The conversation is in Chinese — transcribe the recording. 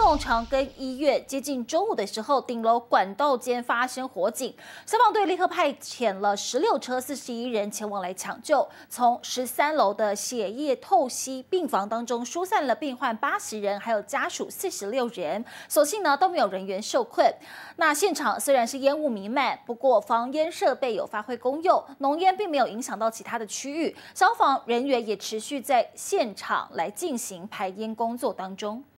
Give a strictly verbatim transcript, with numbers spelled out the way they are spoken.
动长庚医院接近中午的时候，顶楼管道间发生火警，消防队立刻派遣了十六车四十一人前往来抢救，从十三楼的血液透析病房当中疏散了病患八十人，还有家属四十六人，所幸呢都没有人员受困。那现场虽然是烟雾弥漫，不过防烟设备有发挥功用，浓烟并没有影响到其他的区域，消防人员也持续在现场来进行排烟工作当中。